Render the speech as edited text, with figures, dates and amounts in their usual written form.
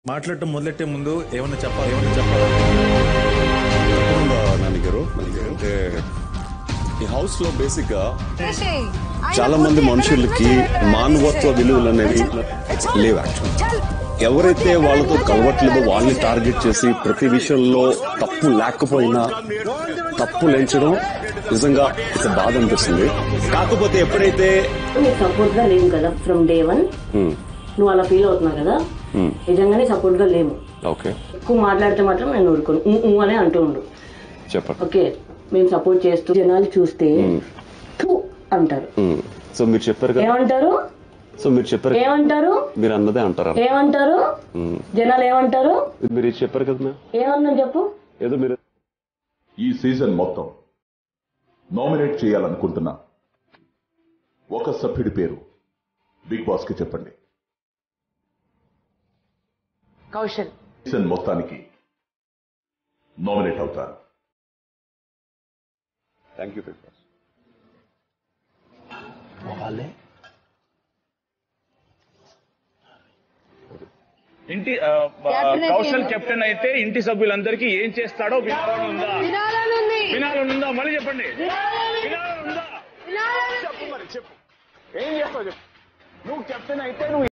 మాట్లాడటం మొదలెట్టే ముందు ఏమన్నా చెప్పాలి నాన్నగారు అంటే ఈ హౌస్ లో బేసిక్ గా చాలా మంది మనుషులకి మానవత్వ విలువలు అనేవి లేవు. యాక్చువల్ ఎవరైతే వాళ్ళతో కలవట్లేదో వాళ్ళని టార్గెట్ చేసి ప్రతి విషయంలో తప్పు లేకపోయినా తప్పు లేంచడం నిజంగా ఇక బాధ అనిపిస్తుంది. కాకపోతే ఎప్పుడైతే సపోర్ట్ గా లేవు కదా ఫ్రమ్ డే వన్ నువ్వు అలా ఫీల్ అవుతున్నావు కదా, నిజంగానే సపోర్ట్ గా లేము. ఓకే ఎక్కువ మాట్లాడితే మాత్రం నేను ఊరుకోను అనే అంటూ ఉండు. చెప్పండి. ఓకే మేము సపోర్ట్ చేస్తూ జనాలు చూస్తే అంటారు. సో మీరు చెప్పారు కదా, ఏమంటారు? సో మీరు చెప్పారు ఏమంటారు? మీరు అన్నదే అంటారా? ఏమంటారు జనాలు? ఏమంటారు? మీరు చెప్పారు కదా, ఏమన్నా చెప్పు. ఏదో మీరు ఈ సీజన్ మొత్తం నామినేట్ చేయాలనుకుంటున్నా ఒక సభ్యుడి పేరు బిగ్ బాస్ కి చెప్పండి. కౌశల్ సీజన్ మొత్తానికి నామినేట్ అవుతారు. Thank you Bigg Boss. ఇంటి కౌశల్ కెప్టెన్ అయితే ఇంటి సభ్యులందరికీ ఏం చేస్తాడో వినాలనుందా? మళ్ళీ చెప్పండి. వినాలనుందా? చెప్పు మరి చెప్పు. ఏం చేస్తావు చెప్పు. నువ్వు కెప్టెన్ అయితే నువ్వు